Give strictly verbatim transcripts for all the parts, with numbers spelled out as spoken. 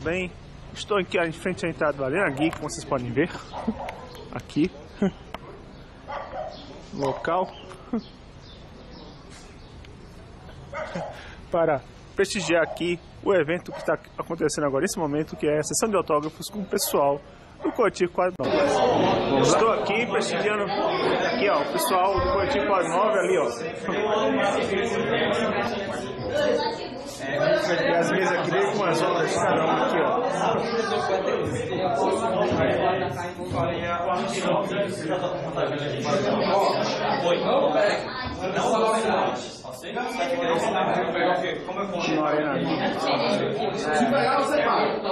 bem? Estou aqui em frente à entrada do Arena Geek, como vocês podem ver. Aqui. Local. Para prestigiar aqui o evento que está acontecendo agora nesse momento, que é a sessão de autógrafos com o pessoal do Coletivo Quadro nove. Estou aqui prestigiando aqui, ó, o pessoal do Coletivo Quadro nove ali, ó. E as mesas aqui dele com as obras de cada um aqui, ó. Se pegar, você paga.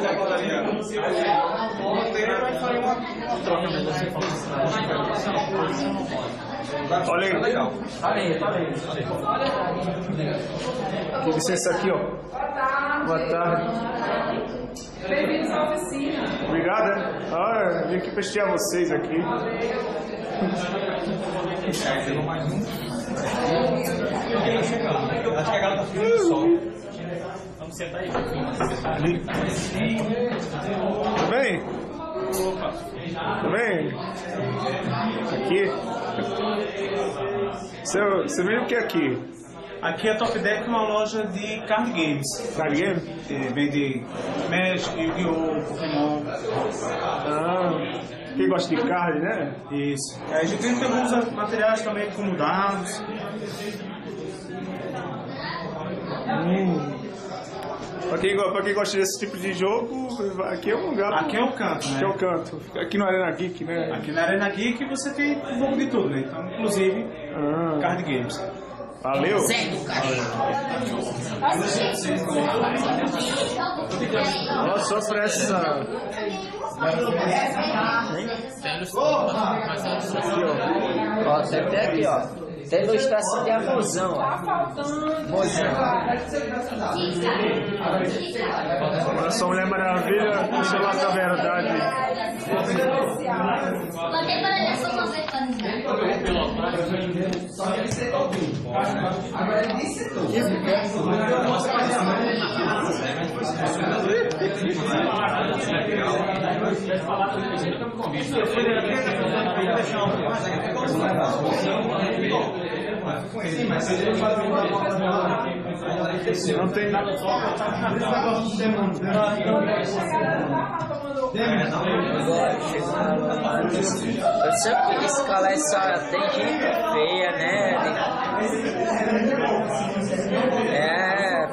Olha aí. Legal. Que licença aqui, ó. Boa tarde. Bem-vindos à oficina. Obrigado. Ah, vim aqui prestigiar vocês aqui. Acho que a galera tá ficando sol. Vamos sentar aí. Tudo bem? Tudo bem? Aqui? Você, você vem o que aqui? Aqui é a Top Deck, uma loja de card games. Card game? É, vende Magic, Yu-Gi-Oh!, Pokémon. Ah, quem gosta de card, né? Isso. A gente tem alguns materiais também, como dados. Hum. Pra quem, pra quem gosta desse tipo de jogo, aqui é um lugar. Aqui é o canto, né? Aqui é o canto. Aqui no Arena Geek, né? Aqui na Arena Geek você tem um pouco de tudo, né? Então, inclusive, ah. card games. Valeu! Olha só pra essa. Aqui, ó. Ó, tem até aqui, ó. Tem ilustração de Amozão, ó. Mozão. Olha só, Mulher Maravilha, deixa eu lá da verdade. Não tem nada. Eu sempre escalar essa. Tem gente feia, né? É.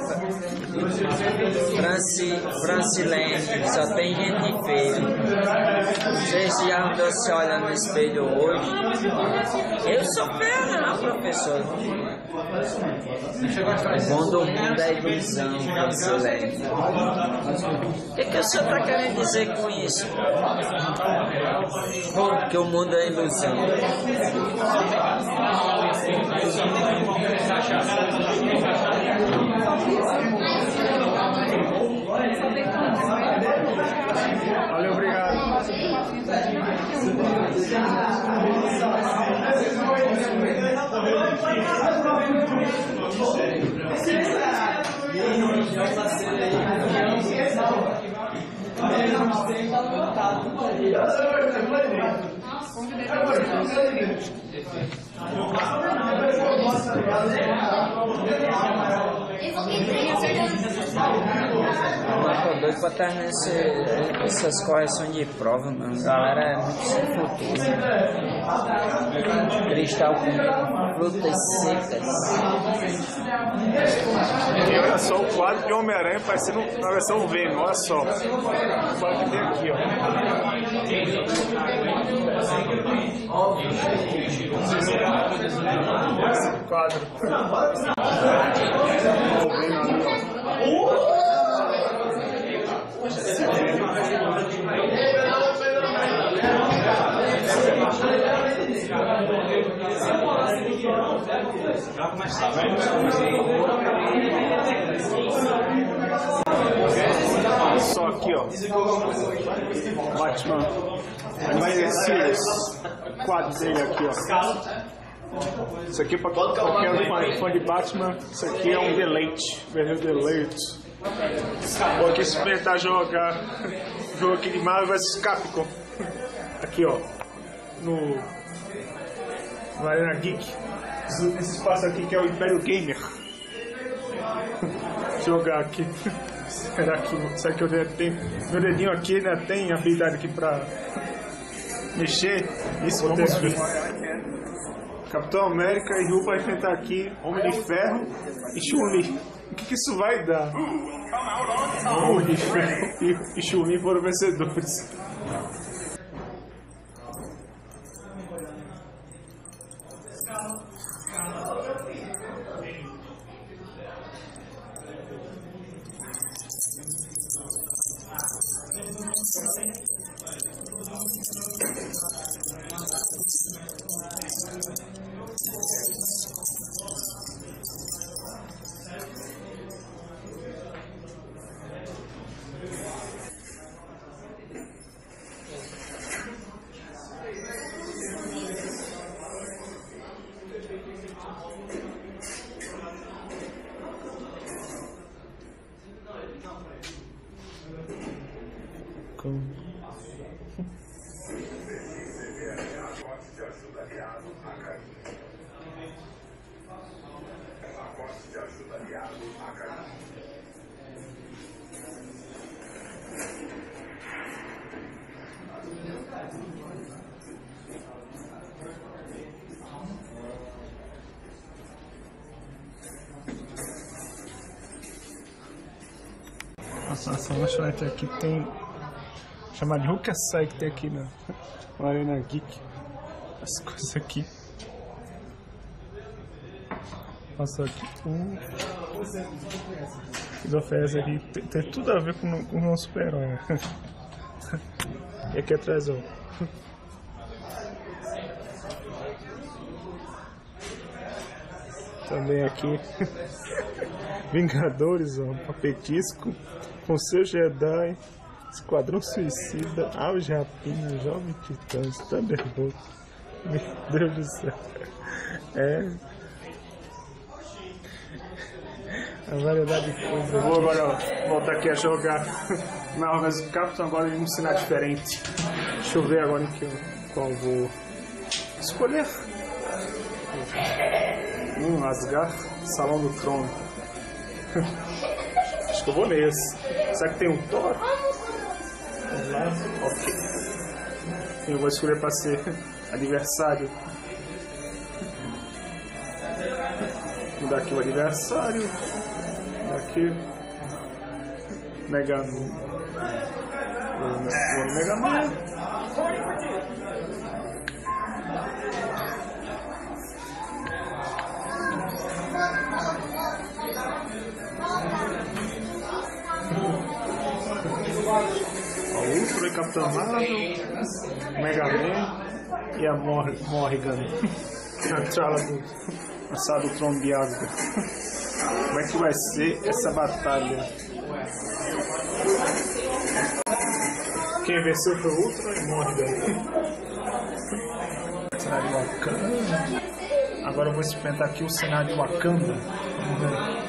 Franci, Francilene, só tem gente feia. Vocês já andou se olhando no espelho hoje? Eu sou feia, não, professor. O bom do mundo é ilusão, Francilene. O que, que o senhor está querendo dizer com isso? Que o mundo é ilusão. Valeu, obrigado. Eu tô doido pra terminar esse, essas correções de prova, mano. A galera é muito sem futuro. Cristal com frutas secas. E olha só o quadro de Homem-Aranha parecendo na versão Venom, olha só. O quadro que tem aqui, ó. Esse quadro. Só aqui, ó. Batman Animated Series. Quadro dele aqui, ó. Isso aqui é pra qualquer fã, fã de Batman. Isso aqui é um deleite. Verdadeiro deleite. Vou aqui experimentar jogar jogo aqui de Marvel versus Capcom. Aqui ó, no, no Arena Geek. Esse espaço aqui que é o Império Gamer. Jogar aqui. Será que, será que eu tenho, meu dedinho aqui ainda tem habilidade aqui pra mexer? Isso, vamos ver. Capitão América e Hulk vai enfrentar aqui Homem de Ferro e Chun-Li. O que, que isso vai dar? Homem de Ferro e Chun-Li foram vencedores. Nossa, essa lanchonete aqui tem chamada de Hulk Açaí que tem aqui na Arena Geek. As coisas aqui. Nossa, aqui. Uh, eles oferecem aqui. Tem, tem tudo a ver com, com o nosso super-herói. E aqui atrás, ó. Também aqui. Vingadores, ó. Papetisco. Conselho Jedi. Esquadrão Suicida. Auge Rapinha. Jovem Titãs. Thunderbolt. Meu Deus do céu. É. A variedade de coisas. Vou agora voltar aqui a jogar Marvel versus Capcom agora em um cenário diferente. Deixa eu ver agora em que eu, qual vou escolher. Hum, Asgard, Salão do Trono. Acho que eu vou nesse. Será que tem um Thor? Vamos lá. Ok. Eu vou escolher para ser adversário. Vou dar aqui o adversário. Aqui. Mega Man. Vou Mega Man. O Ultra e Capitão Marvel, Mega Man e a Mor Morrigan. A Trala do passado Trono de Asgard. Como é que vai ser essa batalha? Quem venceu foi o Ultra e Morrigan. Cenário de Wakanda. Agora eu vou experimentar aqui o cenário de Wakanda. Vamos ver.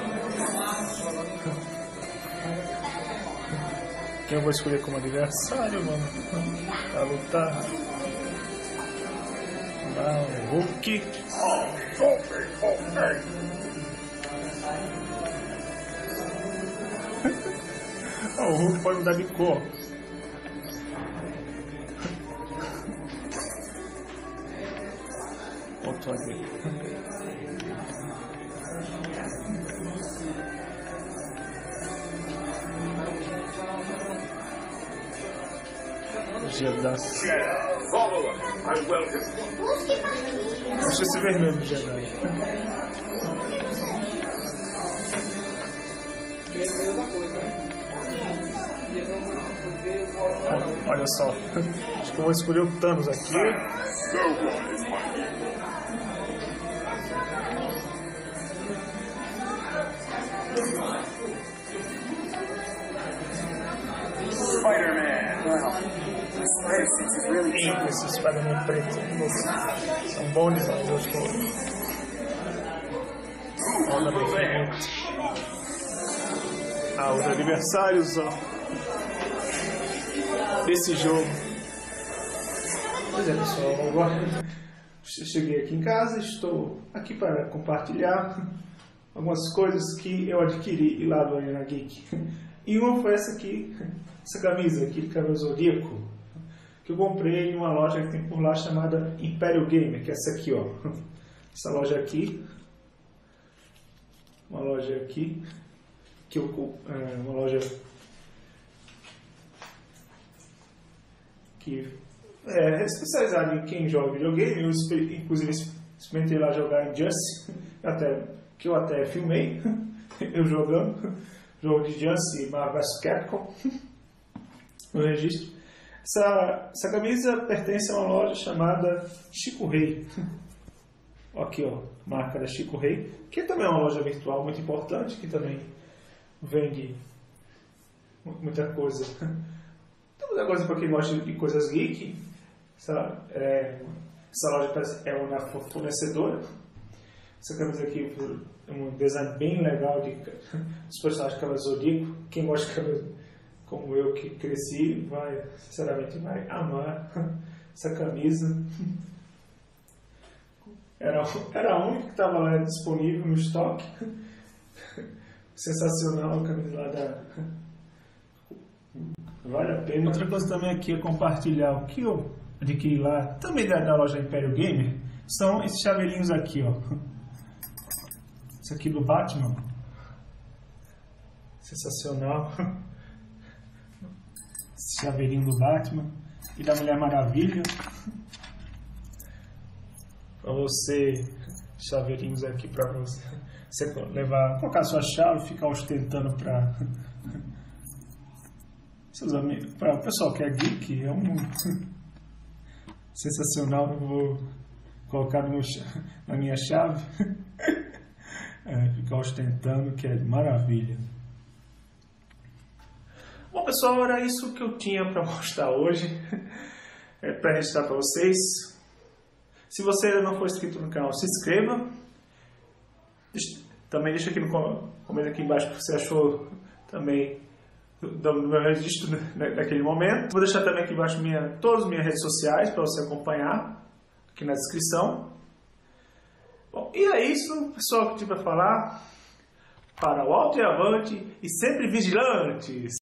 Quem eu vou escolher como adversário, mano? Pra lutar. Lá, o Hulk. Oh, o Hulk pode mudar de cor. Outro aqui. Jedi. Deixa esse vermelho, Jedi. Olha só. Acho que eu vou escolher o Thanos aqui. Eita, esse Spider-Man preto. São bons demais, eu acho que eu... Olha bem feito. Ah, os aniversários, ó, desse jogo. Pois é, pessoal, agora cheguei aqui em casa, estou aqui para compartilhar algumas coisas que eu adquiri lá do Arena Geek. E uma foi essa aqui, essa camisa aqui de cabelo zodíaco, que eu comprei em uma loja que tem por lá chamada Império Gamer, que é essa aqui, ó. Essa loja aqui, uma loja aqui, que eu, é, uma loja que é especializada em quem joga videogame. Eu inclusive experimentei lá jogar Injustice, até, que eu até filmei, eu jogando, jogo de Injustice, Marvel versus. Capcom, no registro. Essa, essa camisa pertence a uma loja chamada Chico Rei. Aqui, ó, marca da Chico Rei, que também é uma loja virtual muito importante, que também vende muita coisa. Muita coisa para quem gosta de coisas geek. Essa, é, essa loja é uma fornecedora. Essa camisa aqui é um design bem legal de, dos personagens de Cavaleiro Zodíaco. Quem gosta de Cavaleiro, como eu que cresci, vai, sinceramente, vai amar essa camisa. Era, era a única que estava lá disponível no estoque. Sensacional a camisa lá da... Vale a pena. Outra coisa também aqui é compartilhar o que eu adquiri lá, também da, da loja Império Gamer, são esses chavelinhos aqui, ó. Esse aqui do Batman. Sensacional. Esse chaveirinho do Batman e da Mulher Maravilha. Para você, chaveirinhos aqui para você, você levar, colocar sua chave e ficar ostentando para seus amigos, para o pessoal que é geek. É um sensacional. Eu vou colocar no meu, na minha chave, é, ficar ostentando, que é maravilha. Bom, pessoal, era isso que eu tinha para mostrar hoje, é, para registrar para vocês. Se você ainda não for inscrito no canal, se inscreva. Também deixa aqui no comentário aqui embaixo o que você achou também do meu registro naquele momento. Vou deixar também aqui embaixo minha, todas as minhas redes sociais para você acompanhar aqui na descrição. Bom, e é isso, pessoal, que eu tive para falar. Para o alto e avante e sempre vigilantes!